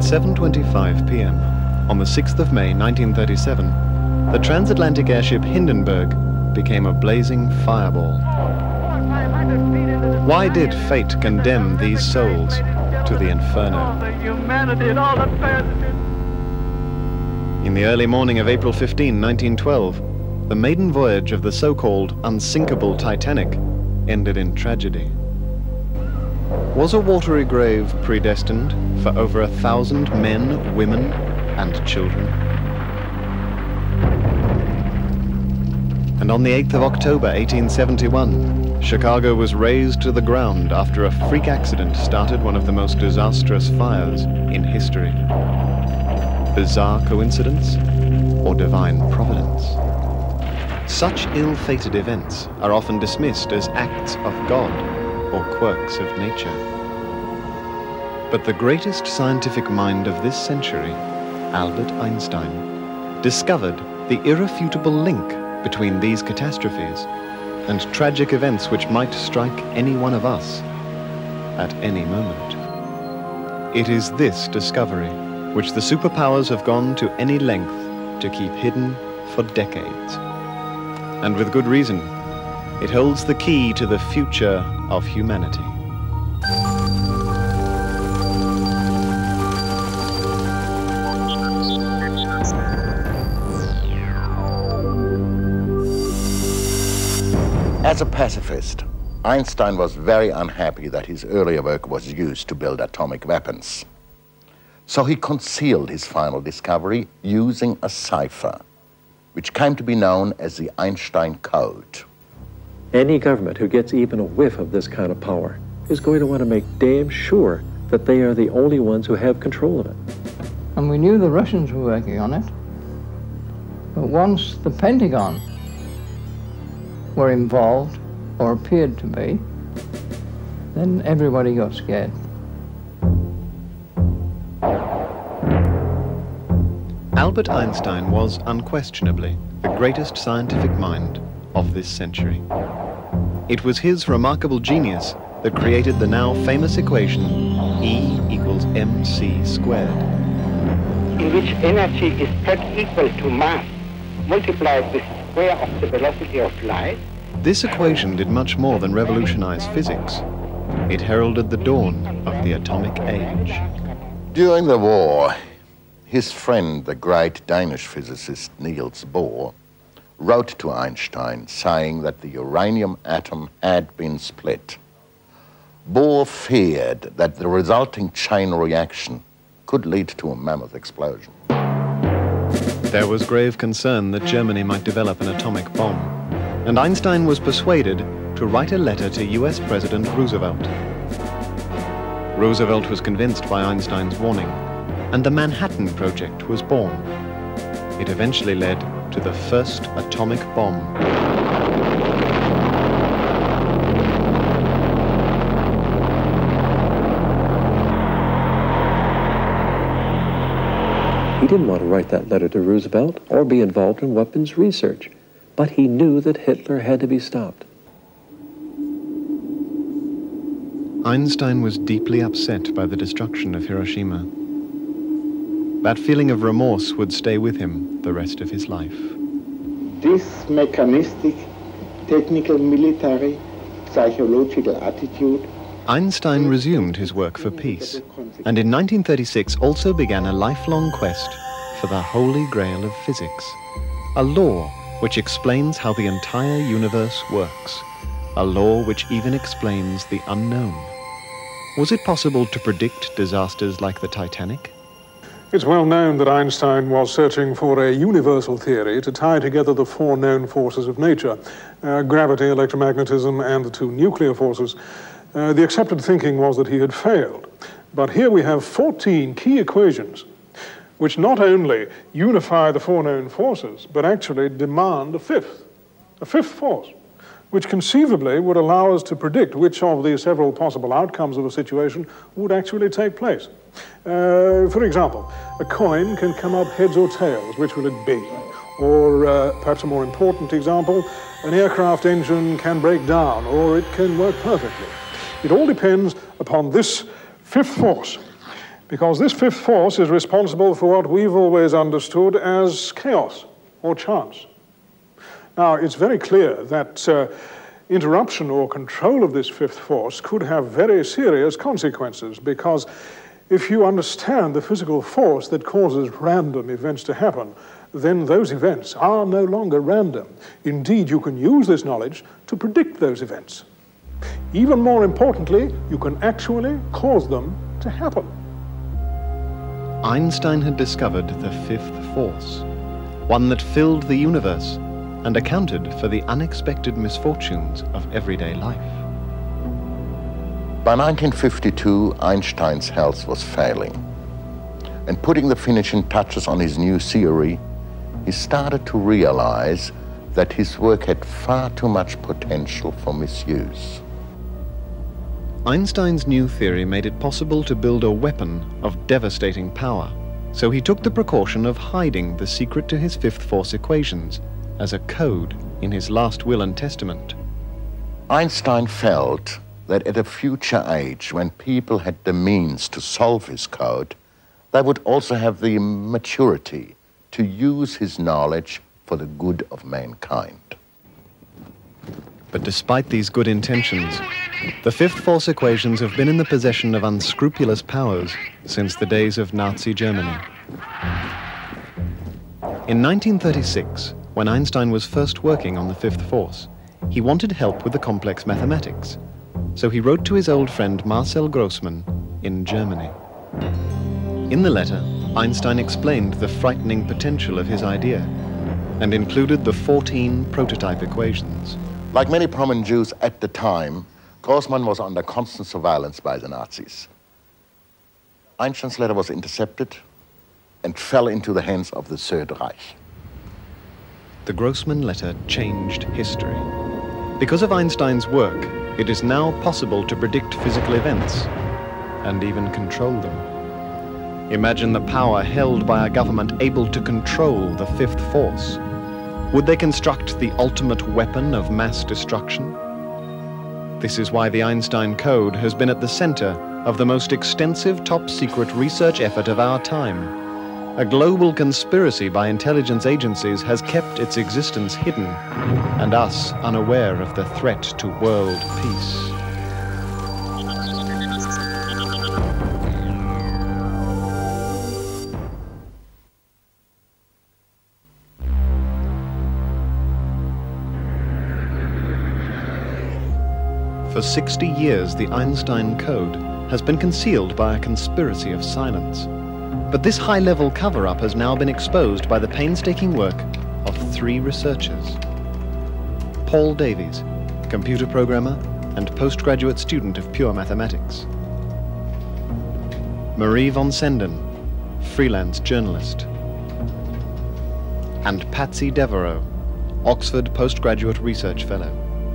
7:25 p.m. on the 6th of May 1937, the transatlantic airship Hindenburg became a blazing fireball. Why did fate condemn these souls to the inferno? In the early morning of April 15, 1912, the maiden voyage of the so-called unsinkable Titanic ended in tragedy. Was a watery grave predestined for over 1,000 men, women, and children? And on the 8th of October, 1871, Chicago was razed to the ground after a freak accident started one of the most disastrous fires in history. Bizarre coincidence or divine providence? Such ill-fated events are often dismissed as acts of God or quirks of nature. But the greatest scientific mind of this century, Albert Einstein, discovered the irrefutable link between these catastrophes and tragic events which might strike any one of us at any moment. It is this discovery which the superpowers have gone to any length to keep hidden for decades. And with good reason. It holds the key to the future of humanity. As a pacifist, Einstein was very unhappy that his earlier work was used to build atomic weapons. So he concealed his final discovery using a cipher, which came to be known as the Einstein Code. Any government who gets even a whiff of this kind of power is going to want to make damn sure that they are the only ones who have control of it. And we knew the Russians were working on it, but once the Pentagon were involved, or appeared to be, then everybody got scared. Albert Einstein was unquestionably the greatest scientific mind of this century. It was his remarkable genius that created the now famous equation E equals mc squared. In which energy is spread equal to mass multiplied with the square of the velocity of light. This equation did much more than revolutionize physics. It heralded the dawn of the atomic age. During the war, his friend, the great Danish physicist Niels Bohr, wrote to Einstein saying that the uranium atom had been split. Bohr feared that the resulting chain reaction could lead to a mammoth explosion. There was grave concern that Germany might develop an atomic bomb, and Einstein was persuaded to write a letter to US President Roosevelt. Roosevelt was convinced by Einstein's warning, and the Manhattan Project was born. It eventually led to the first atomic bomb. He didn't want to write that letter to Roosevelt or be involved in weapons research, but he knew that Hitler had to be stopped. Einstein was deeply upset by the destruction of Hiroshima. That feeling of remorse would stay with him the rest of his life. This mechanistic, technical, military, psychological attitude. Einstein resumed his work for peace, and in 1936 also began a lifelong quest for the Holy Grail of physics, a law which explains how the entire universe works, a law which even explains the unknown. Was it possible to predict disasters like the Titanic? It's well known that Einstein was searching for a universal theory to tie together the four known forces of nature, gravity, electromagnetism, and the two nuclear forces. The accepted thinking was that he had failed. But here we have 14 key equations which not only unify the four known forces, but actually demand a fifth force, which conceivably would allow us to predict which of the several possible outcomes of a situation would actually take place. For example, a coin can come up heads or tails. Which will it be? Or perhaps a more important example, an aircraft engine can break down or it can work perfectly. It all depends upon this fifth force. Because this fifth force is responsible for what we've always understood as chaos or chance. Now, it's very clear that interruption or control of this fifth force could have very serious consequences, because if you understand the physical force that causes random events to happen, then those events are no longer random. Indeed, you can use this knowledge to predict those events. Even more importantly, you can actually cause them to happen. Einstein had discovered the fifth force, one that filled the universe and accounted for the unexpected misfortunes of everyday life. By 1952, Einstein's health was failing. And putting the finishing touches on his new theory, he started to realize that his work had far too much potential for misuse. Einstein's new theory made it possible to build a weapon of devastating power, so he took the precaution of hiding the secret to his fifth force equations as a code in his last will and testament. Einstein felt that at a future age, when people had the means to solve his code, they would also have the maturity to use his knowledge for the good of mankind. But despite these good intentions, the fifth force equations have been in the possession of unscrupulous powers since the days of Nazi Germany. In 1936, when Einstein was first working on the fifth force, he wanted help with the complex mathematics. So he wrote to his old friend Marcel Grossmann in Germany. In the letter, Einstein explained the frightening potential of his idea and included the 14 prototype equations. Like many prominent Jews at the time, Grossmann was under constant surveillance by the Nazis. Einstein's letter was intercepted and fell into the hands of the Third Reich. The Grossmann letter changed history. Because of Einstein's work, it is now possible to predict physical events and even control them. Imagine the power held by a government able to control the fifth force. Would they construct the ultimate weapon of mass destruction? This is why the Einstein Code has been at the center of the most extensive top-secret research effort of our time. A global conspiracy by intelligence agencies has kept its existence hidden, and us unaware of the threat to world peace. For 60 years, the Einstein Code has been concealed by a conspiracy of silence. But this high-level cover-up has now been exposed by the painstaking work of 3 researchers. Paul Davies, computer programmer and postgraduate student of pure mathematics. Marie von Senden, freelance journalist. And Patsy Devereaux, Oxford postgraduate research fellow.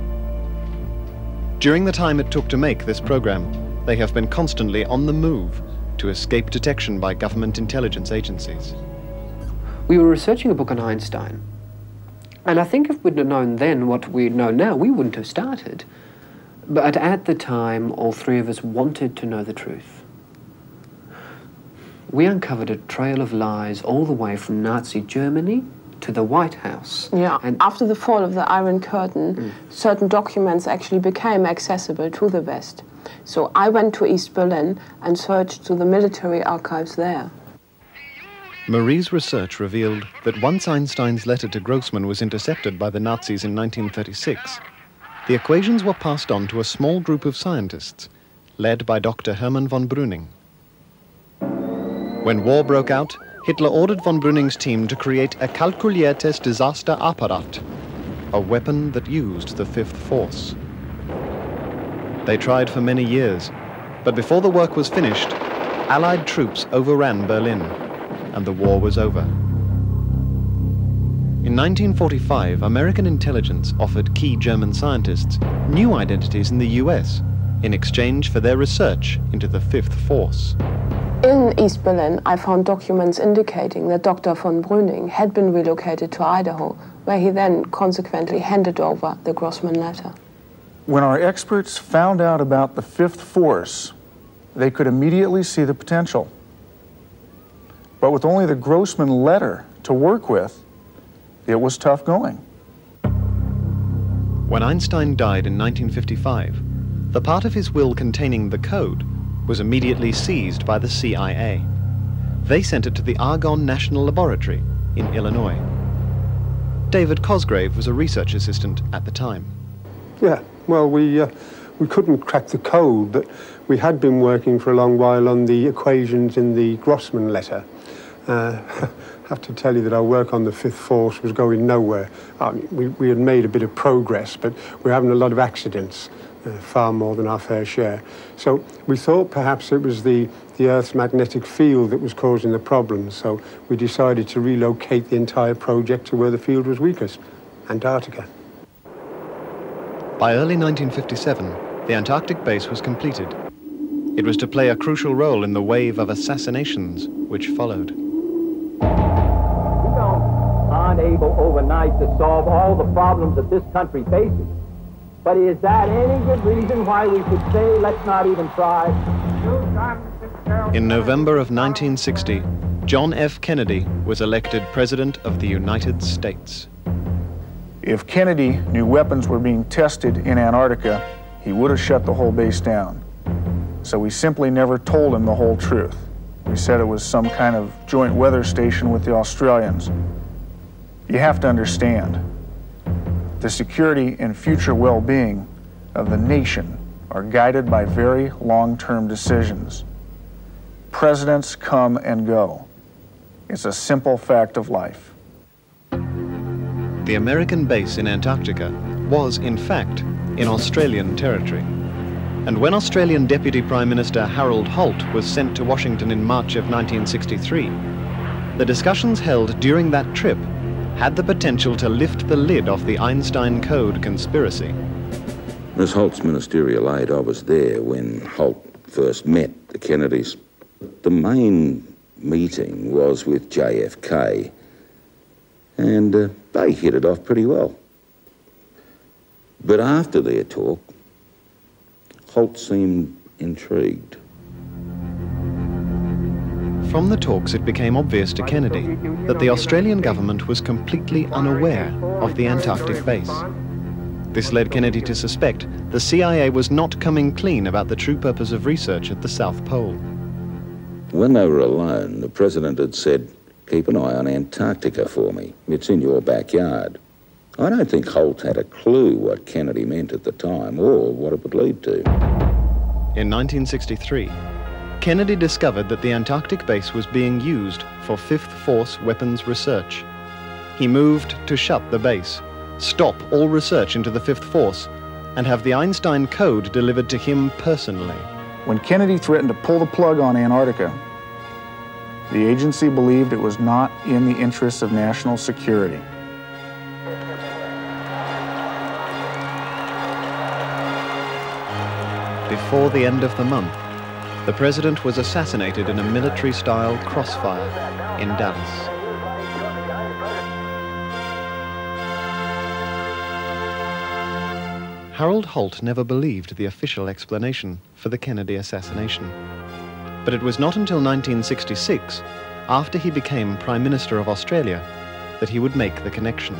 During the time it took to make this program, they have been constantly on the move to escape detection by government intelligence agencies. We were researching a book on Einstein, and I think if we'd have known then what we know now, we wouldn't have started. But at the time, all 3 of us wanted to know the truth. We uncovered a trail of lies all the way from Nazi Germany to the White House. Yeah, and after the fall of the Iron Curtain, certain documents actually became accessible to the West. So I went to East Berlin and searched through the military archives there. Marie's research revealed that once Einstein's letter to Grossmann was intercepted by the Nazis in 1936, the equations were passed on to a small group of scientists, led by Dr. Hermann von Breuning. When war broke out, Hitler ordered von Breuning's team to create a kalkuliertes Desasterapparat, a weapon that used the fifth force. They tried for many years, but before the work was finished, Allied troops overran Berlin, and the war was over. In 1945, American intelligence offered key German scientists new identities in the US in exchange for their research into the fifth force. In East Berlin, I found documents indicating that Dr. von Breuning had been relocated to Idaho, where he then consequently handed over the Grossmann letter. When our experts found out about the fifth force, they could immediately see the potential. But with only the Grossman letter to work with, it was tough going. When Einstein died in 1955, the part of his will containing the code was immediately seized by the CIA. They sent it to the Argonne National Laboratory in Illinois. David Cosgrave was a research assistant at the time. Yeah, well, we couldn't crack the code, but we had been working for a long while on the equations in the Grossman letter. I have to tell you that our work on the fifth force was going nowhere. I mean, we had made a bit of progress, but we're having a lot of accidents, far more than our fair share. So we thought perhaps it was the Earth's magnetic field that was causing the problems, so we decided to relocate the entire project to where the field was weakest, Antarctica. By early 1957, the Antarctic base was completed. It was to play a crucial role in the wave of assassinations which followed. We aren't able overnight to solve all the problems that this country faces. But is that any good reason why we should say, let's not even try? In November of 1960, John F. Kennedy was elected President of the United States. If Kennedy knew weapons were being tested in Antarctica, he would have shut the whole base down. So we simply never told him the whole truth. We said it was some kind of joint weather station with the Australians. You have to understand, the security and future well-being of the nation are guided by very long-term decisions. Presidents come and go. It's a simple fact of life. The American base in Antarctica was, in fact, in Australian territory. And when Australian Deputy Prime Minister Harold Holt was sent to Washington in March of 1963, the discussions held during that trip had the potential to lift the lid off the Einstein Code conspiracy. As Holt's ministerial aide, I was there when Holt first met the Kennedys. The main meeting was with JFK, and they hit it off pretty well. But after their talk, Holt seemed intrigued. From the talks, it became obvious to Kennedy that the Australian government was completely unaware of the Antarctic base. This led Kennedy to suspect the CIA was not coming clean about the true purpose of research at the South Pole. When they were alone, the president had said, "Keep an eye on Antarctica for me. It's in your backyard." I don't think Holt had a clue what Kennedy meant at the time or what it would lead to. In 1963, Kennedy discovered that the Antarctic base was being used for Fifth Force weapons research. He moved to shut the base, stop all research into the Fifth Force, and have the Einstein Code delivered to him personally. When Kennedy threatened to pull the plug on Antarctica, the agency believed it was not in the interests of national security. Before the end of the month, the president was assassinated in a military-style crossfire in Dallas. Harold Holt never believed the official explanation for the Kennedy assassination. But it was not until 1966, after he became Prime Minister of Australia, that he would make the connection.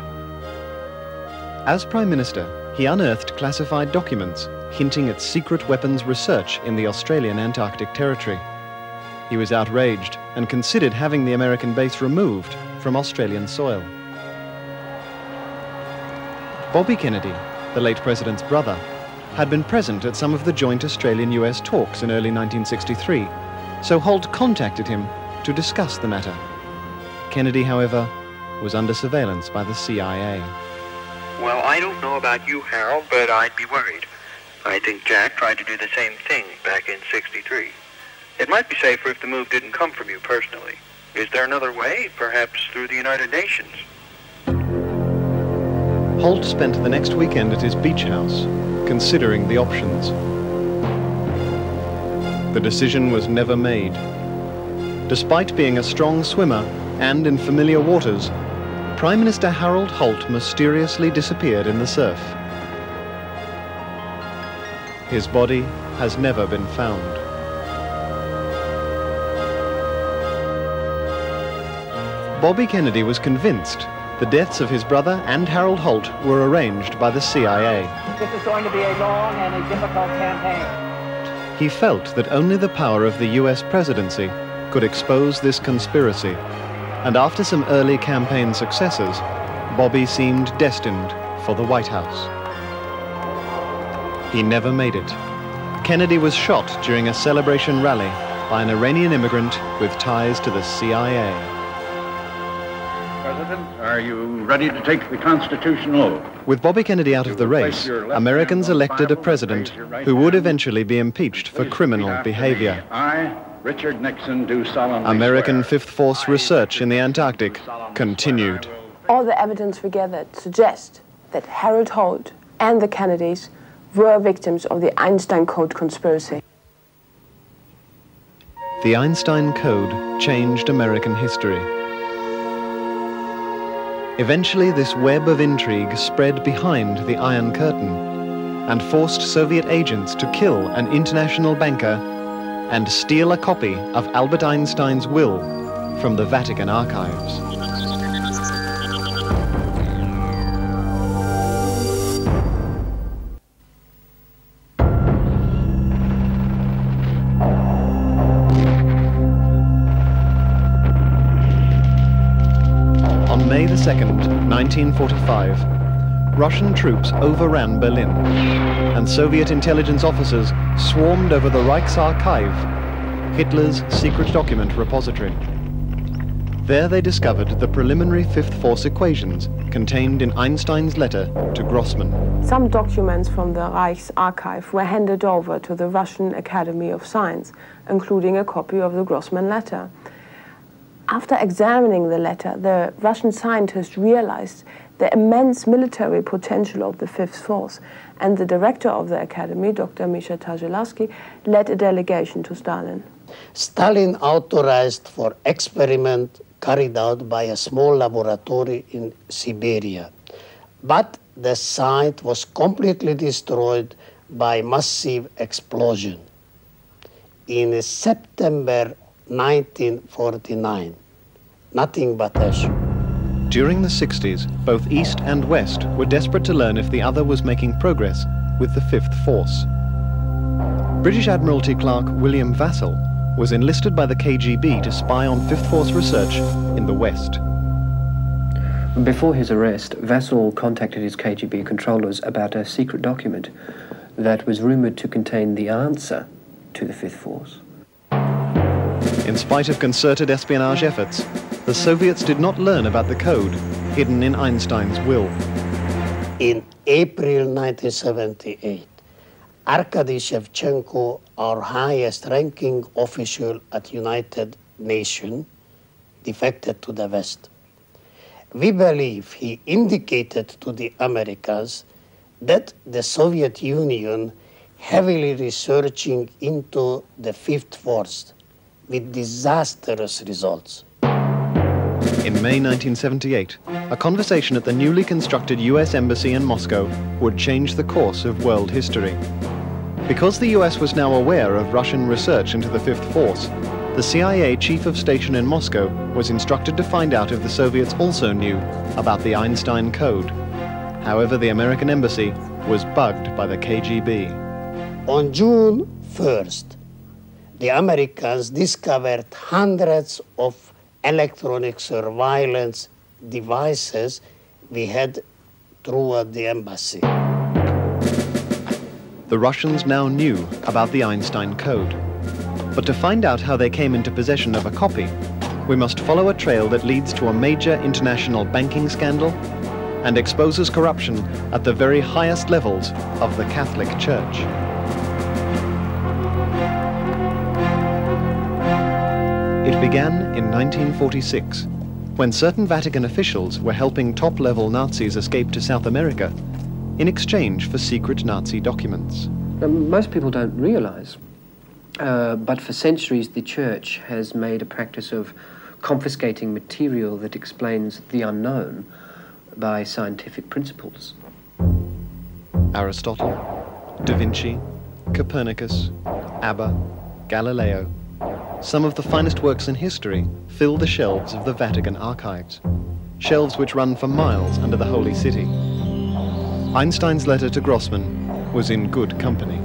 As Prime Minister, he unearthed classified documents hinting at secret weapons research in the Australian Antarctic territory. He was outraged and considered having the American base removed from Australian soil. Bobby Kennedy, the late president's brother, had been present at some of the joint Australian-US talks in early 1963, so Holt contacted him to discuss the matter. Kennedy, however, was under surveillance by the CIA. Well, I don't know about you, Harold, but I'd be worried. I think Jack tried to do the same thing back in '63. It might be safer if the move didn't come from you personally. Is there another way, perhaps through the United Nations? Holt spent the next weekend at his beach house, considering the options. The decision was never made. Despite being a strong swimmer and in familiar waters, Prime Minister Harold Holt mysteriously disappeared in the surf. His body has never been found. Bobby Kennedy was convinced the deaths of his brother and Harold Holt were arranged by the CIA. This is going to be a long and a difficult campaign. He felt that only the power of the US presidency could expose this conspiracy, and after some early campaign successes, Bobby seemed destined for the White House. He never made it. Kennedy was shot during a celebration rally by an Iranian immigrant with ties to the CIA. President, are you ready to take the constitutional oath? With Bobby Kennedy out of the race, Americans elected a president who would eventually be impeached for criminal behavior. I, Richard Nixon, do solemnly American swear. Fifth Force research in the Antarctic continued. All the evidence we gathered suggests that Harold Holt and the Kennedys were victims of the Einstein Code conspiracy. The Einstein Code changed American history. Eventually, this web of intrigue spread behind the Iron Curtain and forced Soviet agents to kill an international banker and steal a copy of Albert Einstein's will from the Vatican archives. On May the 2nd, 1945, Russian troops overran Berlin, and Soviet intelligence officers swarmed over the Reichsarchive, Hitler's secret document repository. There they discovered the preliminary fifth force equations contained in Einstein's letter to Grossman. Some documents from the Reichsarchive were handed over to the Russian Academy of Science, including a copy of the Grossman letter. After examining the letter, the Russian scientists realized the immense military potential of the Fifth Force, and the director of the academy, Dr. Misha Tarzelavsky, led a delegation to Stalin. Stalin authorized for experiment carried out by a small laboratory in Siberia, but the site was completely destroyed by massive explosion. In September 1949, nothing but ash. During the 60s, both East and West were desperate to learn if the other was making progress with the Fifth Force. British Admiralty clerk William Vassall was enlisted by the KGB to spy on Fifth Force research in the West. Before his arrest, Vassall contacted his KGB controllers about a secret document that was rumored to contain the answer to the Fifth Force. In spite of concerted espionage efforts, the Soviets did not learn about the code hidden in Einstein's will. In April 1978, Arkady Shevchenko, our highest-ranking official at United Nations, defected to the West. We believe he indicated to the Americans that the Soviet Union heavily researching into the Fifth Force with disastrous results. In May 1978, a conversation at the newly constructed US Embassy in Moscow would change the course of world history. Because the US was now aware of Russian research into the Fifth Force, the CIA chief of station in Moscow was instructed to find out if the Soviets also knew about the Einstein Code. However, the American embassy was bugged by the KGB. On June 1st, the Americans discovered hundreds of electronic surveillance devices we had throughout the embassy. The Russians now knew about the Einstein Code. But to find out how they came into possession of a copy, we must follow a trail that leads to a major international banking scandal and exposes corruption at the very highest levels of the Catholic Church. It began in 1946, when certain Vatican officials were helping top-level Nazis escape to South America in exchange for secret Nazi documents. Now, most people don't realize, but for centuries the Church has made a practice of confiscating material that explains the unknown by scientific principles. Aristotle, Da Vinci, Copernicus, Abba, Galileo, Some of the finest works in history fill the shelves of the Vatican archives, shelves which run for miles under the Holy City. Einstein's letter to Grossman was in good company.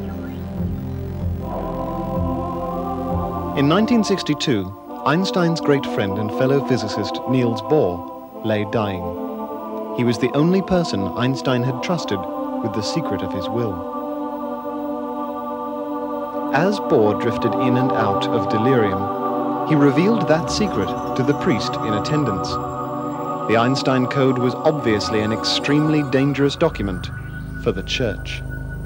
In 1962, Einstein's great friend and fellow physicist Niels Bohr lay dying. He was the only person Einstein had trusted with the secret of his will. As Bohr drifted in and out of delirium, he revealed that secret to the priest in attendance. The Einstein Code was obviously an extremely dangerous document for the Church.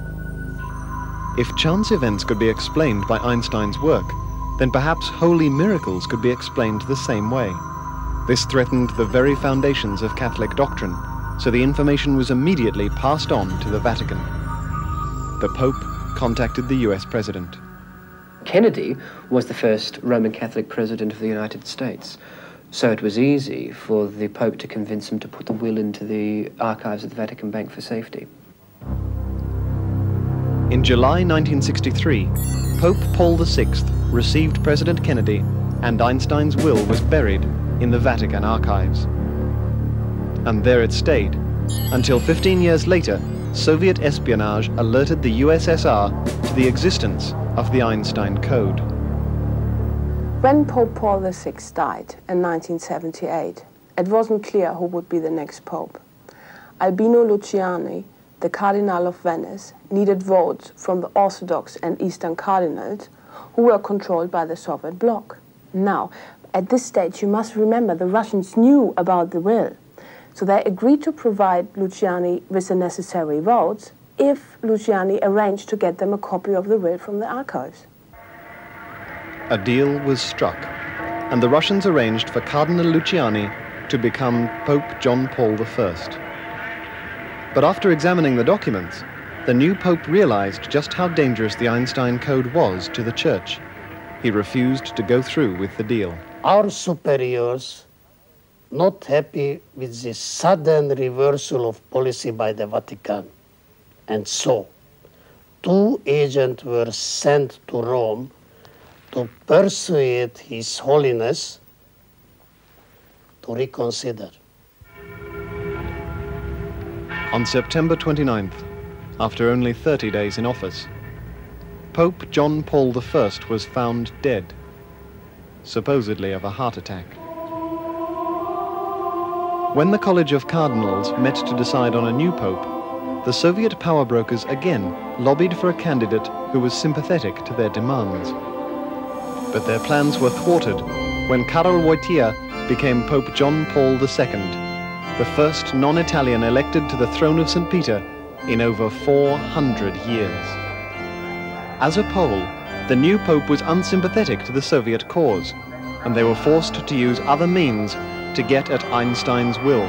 If chance events could be explained by Einstein's work, then perhaps holy miracles could be explained the same way. This threatened the very foundations of Catholic doctrine, so the information was immediately passed on to the Vatican. The Pope contacted the US President. Kennedy was the first Roman Catholic president of the United States, so it was easy for the Pope to convince him to put the will into the archives of the Vatican Bank for safety. In July 1963, Pope Paul VI received President Kennedy, and Einstein's will was buried in the Vatican archives. And there it stayed, until 15 years later, Soviet espionage alerted the USSR to the existence of the Einstein Code. When Pope Paul VI died in 1978, it wasn't clear who would be the next pope. Albino Luciani, the Cardinal of Venice, needed votes from the Orthodox and Eastern cardinals who were controlled by the Soviet bloc. Now, at this stage, you must remember the Russians knew about the will. So they agreed to provide Luciani with the necessary votes if Luciani arranged to get them a copy of the will from the archives. A deal was struck, and the Russians arranged for Cardinal Luciani to become Pope John Paul I. But after examining the documents, the new Pope realized just how dangerous the Einstein Code was to the Church. He refused to go through with the deal. Our superiors, not happy with this sudden reversal of policy by the Vatican, and so 2 agents were sent to Rome to persuade His Holiness to reconsider. On September 29th, after only 30 days in office, Pope John Paul I was found dead, supposedly of a heart attack. When the College of Cardinals met to decide on a new pope, the Soviet power brokers again lobbied for a candidate who was sympathetic to their demands. But their plans were thwarted when Karol Wojtyła became Pope John Paul II, the first non-Italian elected to the throne of St. Peter in over 400 years. As a Pole, the new pope was unsympathetic to the Soviet cause, and they were forced to use other means to get at Einstein's will.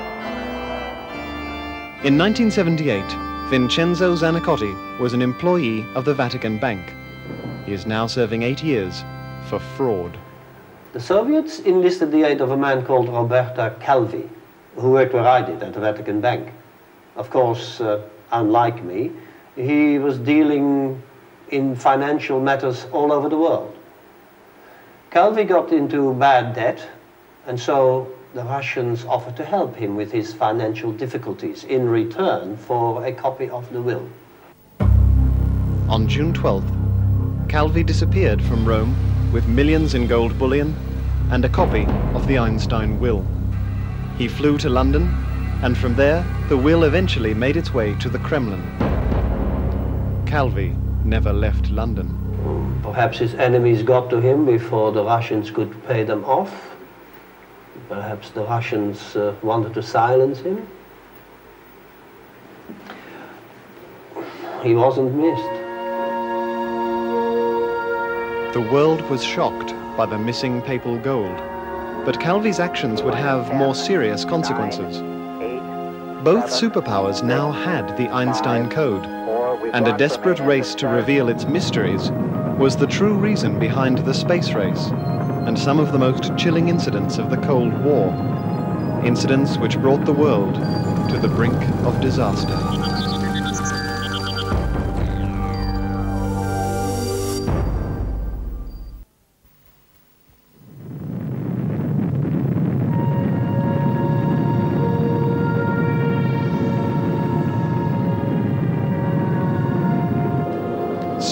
In 1978, Vincenzo Zanicotti was an employee of the Vatican Bank. He is now serving 8 years for fraud. The Soviets enlisted the aid of a man called Roberto Calvi, who worked where I did at the Vatican Bank. Of course, unlike me, he was dealing in financial matters all over the world. Calvi got into bad debt, and so the Russians offered to help him with his financial difficulties in return for a copy of the will. On June 12th, Calvi disappeared from Rome with millions in gold bullion and a copy of the Einstein will. He flew to London, and from there, the will eventually made its way to the Kremlin. Calvi never left London. Perhaps his enemies got to him before the Russians could pay them off. Perhaps the Russians wanted to silence him. He wasn't missed. The world was shocked by the missing papal gold, but Calvi's actions would have more serious consequences. Both superpowers now had the Einstein Code, and a desperate race to reveal its mysteries was the true reason behind the space race and some of the most chilling incidents of the Cold War, incidents which brought the world to the brink of disaster.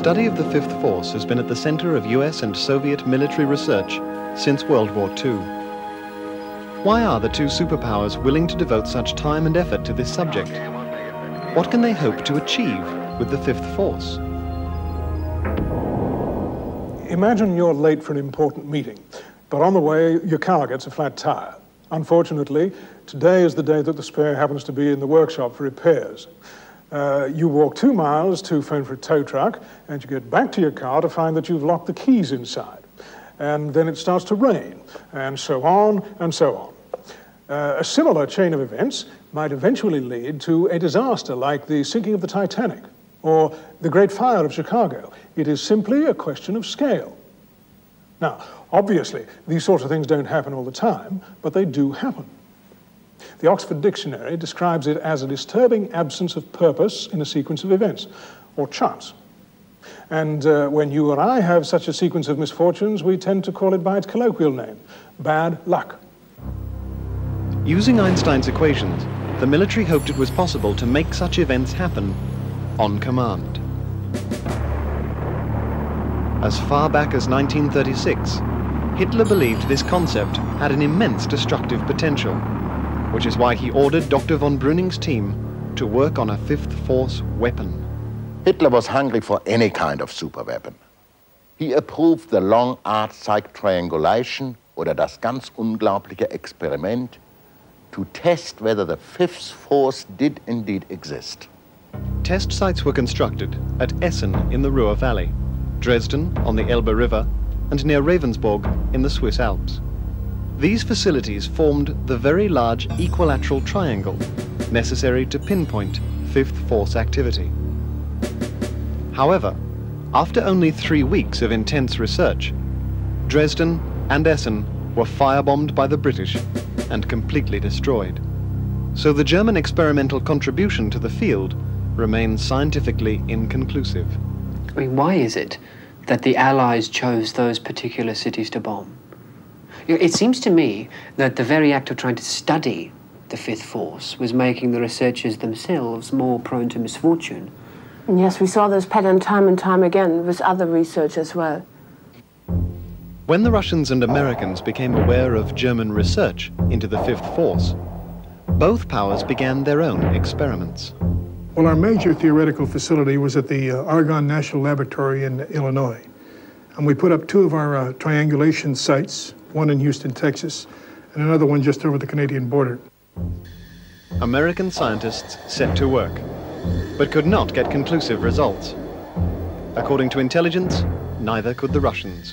study of the fifth force has been at the center of US and Soviet military research since World War II. Why are the two superpowers willing to devote such time and effort to this subject? What can they hope to achieve with the fifth force? Imagine you're late for an important meeting, but on the way your car gets a flat tire. Unfortunately, today is the day that the spare happens to be in the workshop for repairs. You walk 2 miles to phone for a tow truck, and you get back to your car to find that you've locked the keys inside. And then it starts to rain, and so on and so on. A similar chain of events might eventually lead to a disaster like the sinking of the Titanic or the Great Fire of Chicago. It is simply a question of scale. Now, obviously, these sorts of things don't happen all the time, but they do happen. The Oxford Dictionary describes it as a disturbing absence of purpose in a sequence of events, or chance. And when you or I have such a sequence of misfortunes, we tend to call it by its colloquial name, bad luck. Using Einstein's equations, the military hoped it was possible to make such events happen on command. As far back as 1936, Hitler believed this concept had an immense destructive potential, which is why he ordered Dr. von Brüning's team to work on a fifth force weapon. Hitler was hungry for any kind of superweapon. He approved the long arc-side triangulation oder das ganz unglaubliche Experiment to test whether the fifth force did indeed exist. Test sites were constructed at Essen in the Ruhr Valley, Dresden on the Elbe River, and near Ravensburg in the Swiss Alps. These facilities formed the very large equilateral triangle necessary to pinpoint fifth force activity. However, after only 3 weeks of intense research, Dresden and Essen were firebombed by the British and completely destroyed. So the German experimental contribution to the field remains scientifically inconclusive. I mean, why is it that the Allies chose those particular cities to bomb? It seems to me that the very act of trying to study the fifth force was making the researchers themselves more prone to misfortune. Yes, we saw this pattern time and time again with other research as well. When the Russians and Americans became aware of German research into the fifth force, both powers began their own experiments. Well, our major theoretical facility was at the Argonne National Laboratory in Illinois. And we put up 2 of our triangulation sites, one in Houston, Texas, and another one just over the Canadian border. American scientists set to work, but could not get conclusive results. According to intelligence, neither could the Russians.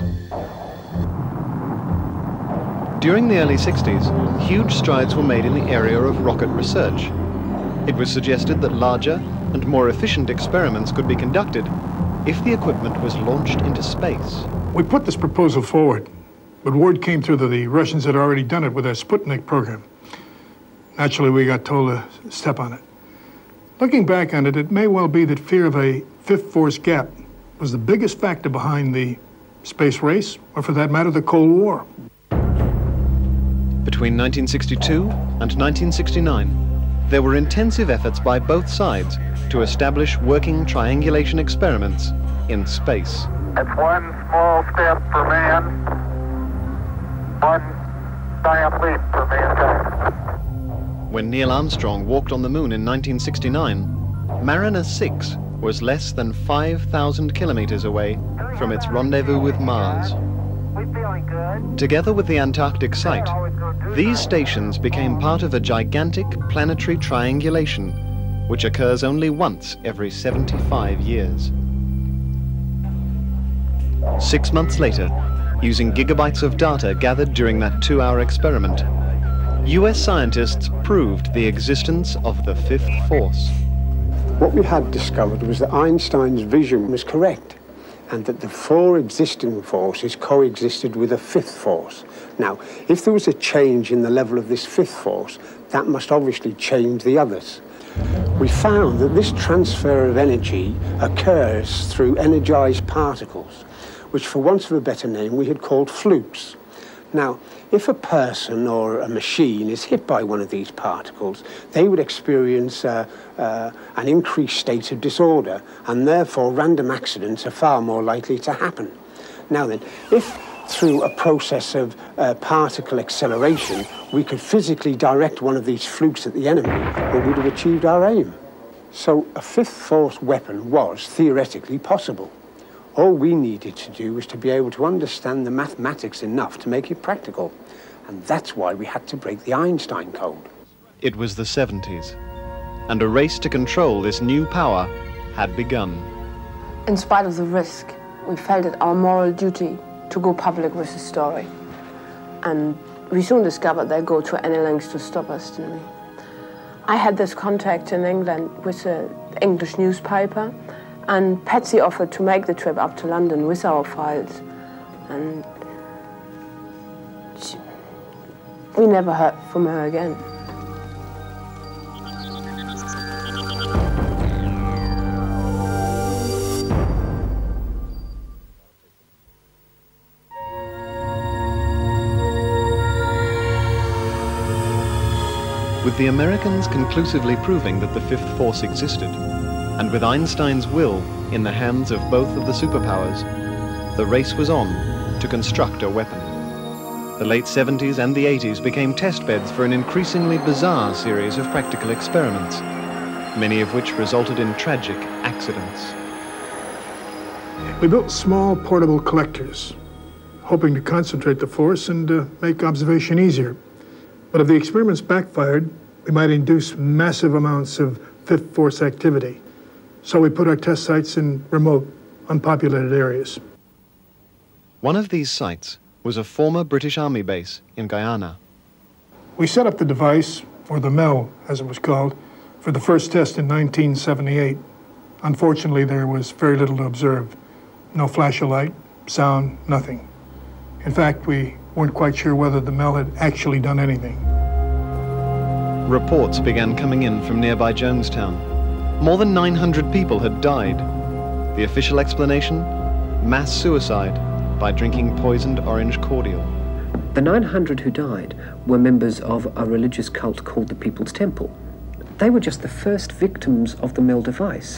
During the early 60s, huge strides were made in the area of rocket research. It was suggested that larger and more efficient experiments could be conducted if the equipment was launched into space. We put this proposal forward, but word came through that the Russians had already done it with their Sputnik program. Naturally, we got told to step on it. Looking back on it, it may well be that fear of a fifth force gap was the biggest factor behind the space race, or for that matter, the Cold War. Between 1962 and 1969, there were intensive efforts by both sides to establish working triangulation experiments in space. It's one small step for man, one giant leap for mankind. When Neil Armstrong walked on the moon in 1969, Mariner 6 was less than 5,000 kilometers away from its rendezvous with Mars. Together with the Antarctic site, these stations became part of a gigantic planetary triangulation, which occurs only once every 75 years. 6 months later, using gigabytes of data gathered during that 2-hour experiment, US scientists proved the existence of the fifth force. What we had discovered was that Einstein's vision was correct, and that the 4 existing forces coexisted with a fifth force. Now, if there was a change in the level of this fifth force, that must obviously change the others. We found that this transfer of energy occurs through energized particles, which, for want of a better name, we had called flukes. Now, if a person or a machine is hit by one of these particles, they would experience an increased state of disorder, and therefore random accidents are far more likely to happen. Now then, if through a process of particle acceleration, we could physically direct one of these flukes at the enemy, well, we'd have achieved our aim. So a fifth force weapon was theoretically possible. All we needed to do was to be able to understand the mathematics enough to make it practical. And that's why we had to break the Einstein Code. It was the 70s, and a race to control this new power had begun. In spite of the risk, we felt it our moral duty to go public with the story. And we soon discovered they'd go to any lengths to stop us, didn't we? I had this contact in England with an English newspaper, and Patsy offered to make the trip up to London with our files. And we never heard from her again. With the Americans conclusively proving that the fifth force existed, and with Einstein's will in the hands of both of the superpowers, the race was on to construct a weapon. The late 70s and the 80s became test beds for an increasingly bizarre series of practical experiments, many of which resulted in tragic accidents. We built small portable collectors, hoping to concentrate the force and make observation easier. But if the experiments backfired, we might induce massive amounts of fifth force activity. So we put our test sites in remote, unpopulated areas. One of these sites was a former British Army base in Guyana. We set up the device, or the MEL, as it was called, for the first test in 1978. Unfortunately, there was very little to observe. No flash of light, sound, nothing. In fact, we weren't quite sure whether the MEL had actually done anything. Reports began coming in from nearby Jonestown. More than 900 people had died. The official explanation? Mass suicide by drinking poisoned orange cordial. The 900 who died were members of a religious cult called the People's Temple. They were just the first victims of the MEL device.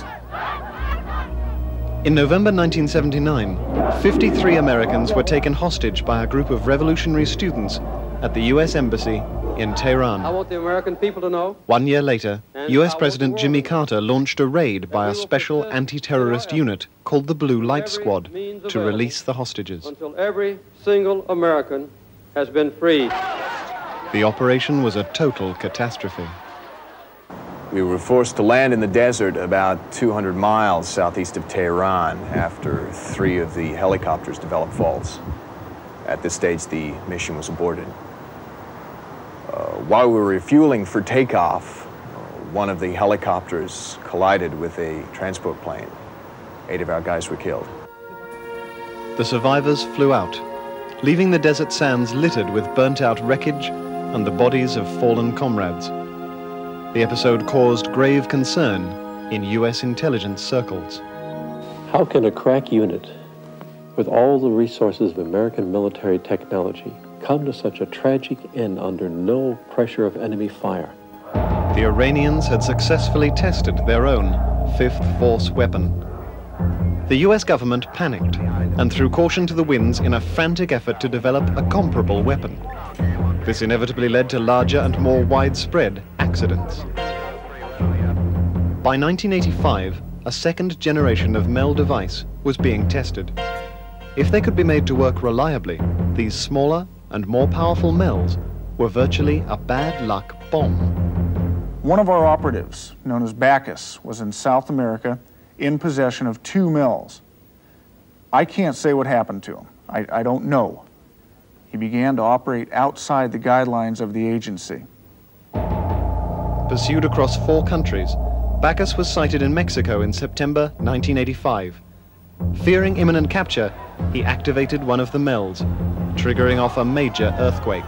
In November 1979, 53 Americans were taken hostage by a group of revolutionary students at the US Embassy in Tehran. I want the American people to know. 1 year later, US President Jimmy Carter launched a raid by a special anti-terrorist unit called the Blue Light Squad to release the hostages. Until every single American has been freed. The operation was a total catastrophe. We were forced to land in the desert about 200 miles southeast of Tehran after 3 of the helicopters developed faults. At this stage, the mission was aborted. While we were refueling for takeoff, one of the helicopters collided with a transport plane. 8 of our guys were killed. The survivors flew out, leaving the desert sands littered with burnt-out wreckage and the bodies of fallen comrades. The episode caused grave concern in US intelligence circles. How can a crack unit, with all the resources of American military technology, come to such a tragic end under no pressure of enemy fire? The Iranians had successfully tested their own fifth force weapon. The US government panicked and threw caution to the winds in a frantic effort to develop a comparable weapon. This inevitably led to larger and more widespread accidents. By 1985, a second generation of MEL device was being tested. If they could be made to work reliably, these smaller and more powerful MELs were virtually a bad luck bomb. One of our operatives, known as Bacchus, was in South America in possession of 2 MELs. I can't say what happened to him. I don't know. He began to operate outside the guidelines of the agency. Pursued across 4 countries, Bacchus was sighted in Mexico in September 1985. Fearing imminent capture, he activated one of the MELs, triggering off a major earthquake.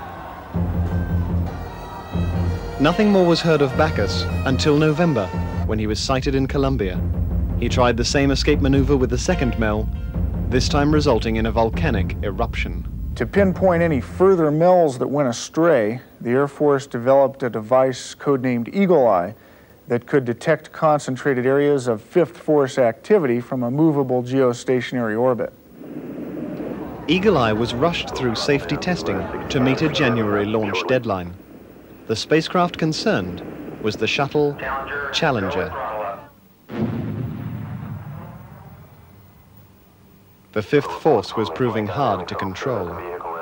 Nothing more was heard of Bacchus until November, when he was sighted in Colombia. He tried the same escape maneuver with the second MEL, this time resulting in a volcanic eruption. To pinpoint any further MELs that went astray, the Air Force developed a device codenamed Eagle Eye that could detect concentrated areas of Fifth Force activity from a movable geostationary orbit. Eagle Eye was rushed through safety testing to meet a January launch deadline. The spacecraft concerned was the shuttle Challenger. The Fifth Force was proving hard to control.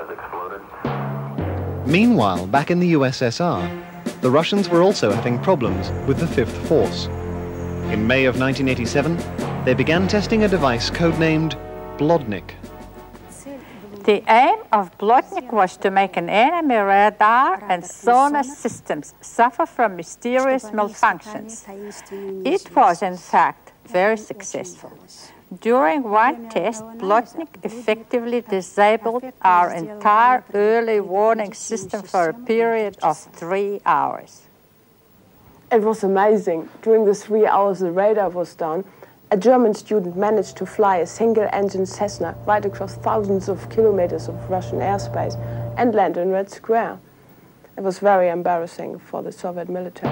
Meanwhile, back in the USSR, the Russians were also having problems with the Fifth Force. In May of 1987, they began testing a device codenamed Blodnik. The aim of Blodnik was to make an enemy radar and sonar systems suffer from mysterious malfunctions. It was, in fact, very successful. During one test, Blodnik effectively disabled our entire early warning system for a period of 3 hours. It was amazing. During the 3 hours the radar was down, a German student managed to fly a single-engine Cessna right across thousands of kilometers of Russian airspace and land in Red Square. It was very embarrassing for the Soviet military.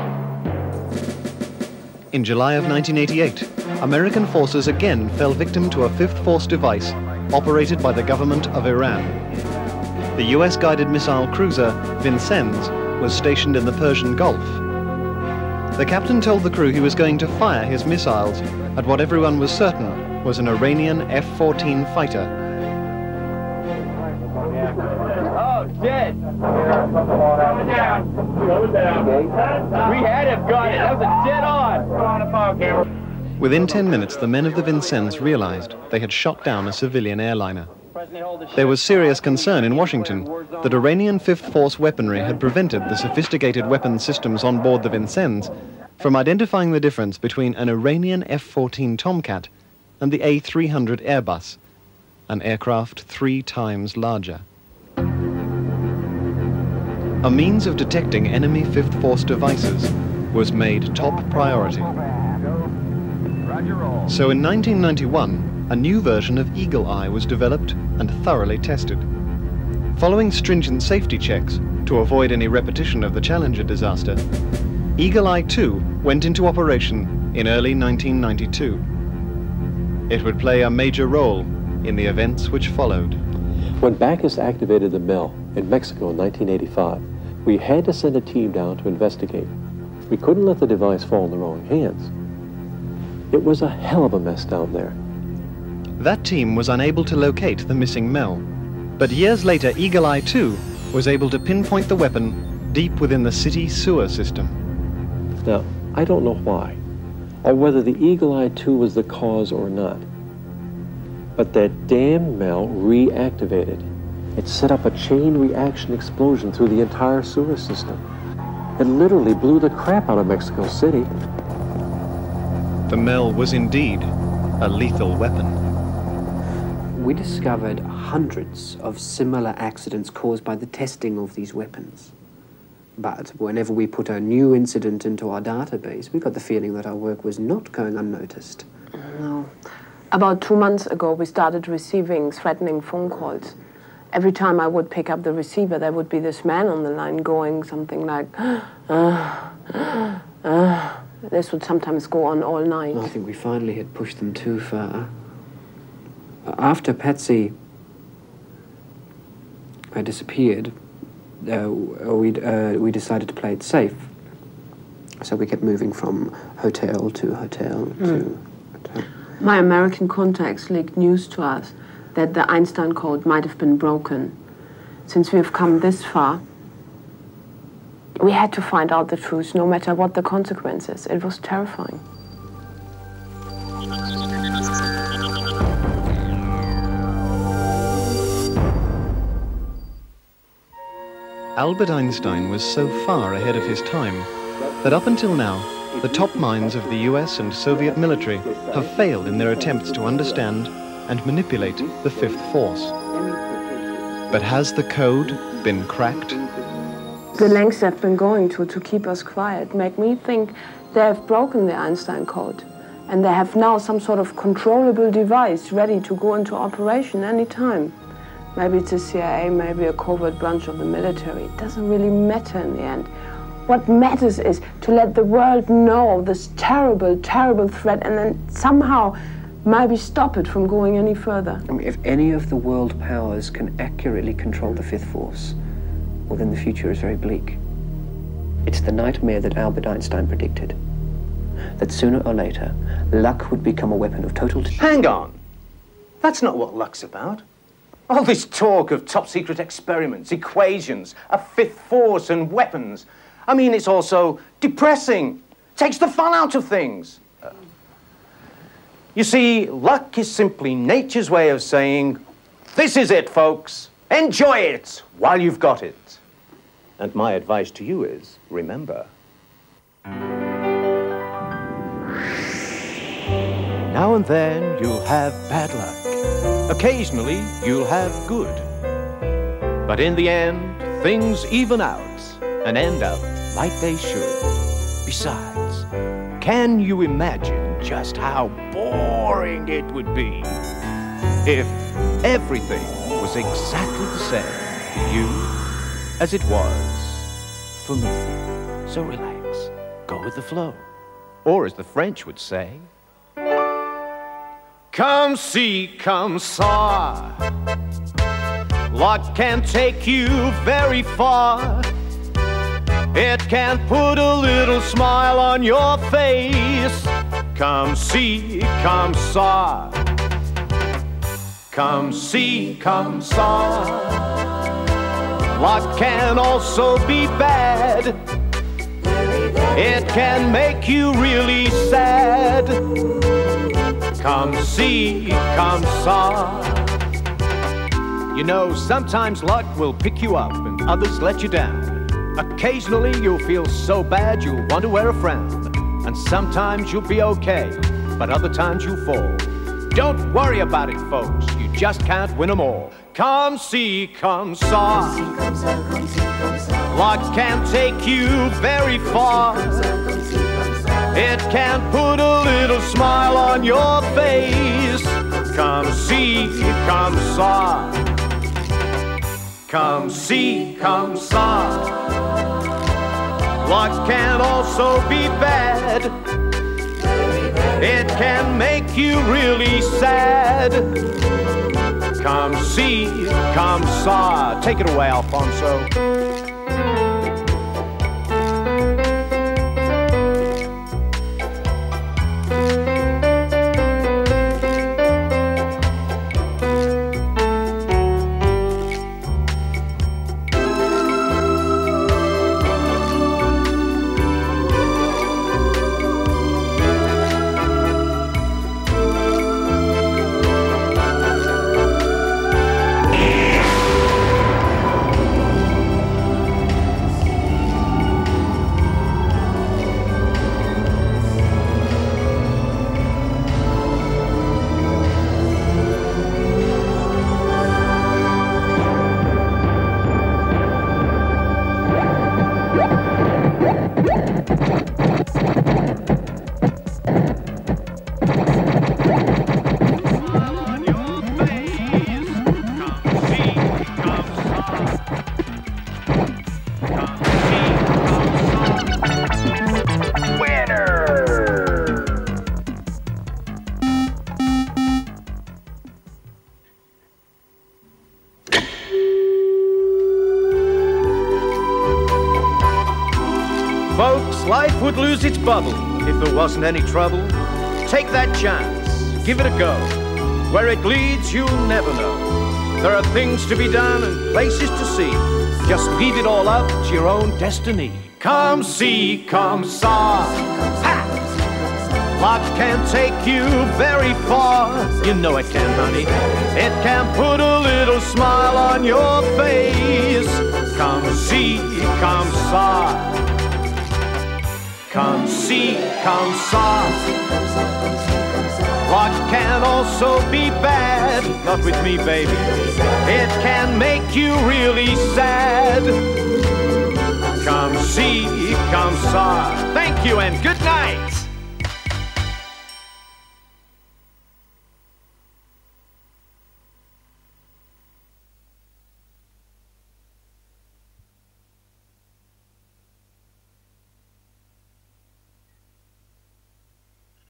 In July of 1988, American forces again fell victim to a Fifth Force device operated by the government of Iran. The US-guided missile cruiser Vincennes was stationed in the Persian Gulf. The captain told the crew he was going to fire his missiles at what everyone was certain was an Iranian F-14 fighter. Oh, shit! We had him, got it. That was a dead on. Within 10 minutes, the men of the Vincennes realized they had shot down a civilian airliner. There was serious concern in Washington that Iranian Fifth Force weaponry had prevented the sophisticated weapon systems on board the Vincennes from identifying the difference between an Iranian F-14 Tomcat and the A-300 Airbus, an aircraft 3 times larger. A means of detecting enemy Fifth Force devices was made top priority. So in 1991, a new version of Eagle Eye was developed and thoroughly tested. Following stringent safety checks to avoid any repetition of the Challenger disaster, Eagle Eye 2 went into operation in early 1992. It would play a major role in the events which followed. When Bacchus activated the MEL in Mexico in 1985, we had to send a team down to investigate. We couldn't let the device fall in the wrong hands. It was a hell of a mess down there. That team was unable to locate the missing MEL, but years later Eagle Eye 2 was able to pinpoint the weapon deep within the city sewer system. Now, I don't know why, or whether the Eagle Eye 2 was the cause or not, but that damn MEL reactivated. It set up a chain reaction explosion through the entire sewer system. It literally blew the crap out of Mexico City. The MEL was indeed a lethal weapon. We discovered hundreds of similar accidents caused by the testing of these weapons. But whenever we put a new incident into our database, we got the feeling that our work was not going unnoticed. No. About 2 months ago, we started receiving threatening phone calls. Every time I would pick up the receiver, there would be this man on the line going something like, This would sometimes go on all night. I think we finally had pushed them too far. After Patsy disappeared, we decided to play it safe. So we kept moving from hotel to hotel to hotel. My American contacts leaked news to us that the Einstein Code might have been broken. Since we have come this far, we had to find out the truth, no matter what the consequences. It was terrifying. Albert Einstein was so far ahead of his time that up until now, the top minds of the US and Soviet military have failed in their attempts to understand and manipulate the Fifth Force. But has the code been cracked? The lengths they've been going to keep us quiet make me think they have broken the Einstein Code, and they have now some sort of controllable device ready to go into operation any time. Maybe it's the CIA, maybe a covert branch of the military. It doesn't really matter in the end. What matters is to let the world know this terrible, terrible threat and then somehow maybe stop it from going any further. I mean, if any of the world powers can accurately control the fifth force, well, then the future is very bleak. It's the nightmare that Albert Einstein predicted, that sooner or later, luck would become a weapon of total... Hang on. That's not what luck's about. All this talk of top-secret experiments, equations, a fifth force and weapons. I mean, it's also depressing. Takes the fun out of things. You see, luck is simply nature's way of saying, this is it, folks. Enjoy it while you've got it. And my advice to you is, remember. Now and then you'll have bad luck. Occasionally you'll have good. But in the end, things even out and end up like they should. Besides, can you imagine just how boring it would be if everything was exactly the same for you as it was for me? So relax, go with the flow. Or as the French would say, come see, come saw. Luck can take you very far. It can put a little smile on your face. Come see, come saw. Come see, come saw. Luck can also be bad. It can make you really sad. Come see, come saw. You know, sometimes luck will pick you up and others let you down. Occasionally you'll feel so bad you'll want to wear a frown. And sometimes you'll be okay, but other times you'll fall. Don't worry about it, folks. You just can't win them all. Come see, come saw. Luck can take you very far. It can put a little smile on your face. Come see, come saw. Come see, come saw. Luck can also be bad. It can make you really sad. Come see, come saw. Take it away, Alfonso. Folks, life would lose its bubble if there wasn't any trouble. Take that chance, give it a go. Where it leads, you'll never know. There are things to be done and places to see. Just leave it all up to your own destiny. Come see, come saw. Ha! Luck can take you very far. You know it can, honey. It can put a little smile on your face. Come see, come saw. Come see, come saw. Luck can also be bad. Not with me, baby. It can make you really sad. Come see, come saw. Thank you and good night.